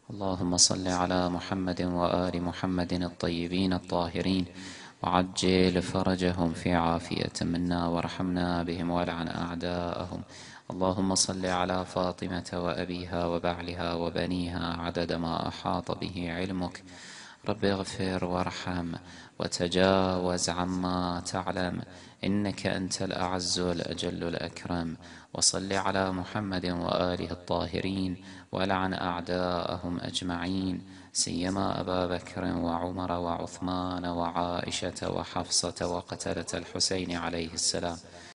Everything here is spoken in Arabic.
اللهم صل على محمد وآل محمد الطيبين الطاهرين، وعجل فرجهم في عافية منا، وارحمنا بهم والعن أعداءهم. اللهم صل على فاطمة وأبيها وبعلها وبنيها عدد ما أحاط به علمك. رب اغفر وارحم وتجاوز عما تعلم، إنك أنت الأعز الأجل الأكرم. وصل على محمد وآله الطاهرين، ولعن أعداءهم أجمعين، سيما أبا بكر وعمر وعثمان وعائشة وحفصة وقتلة الحسين عليه السلام.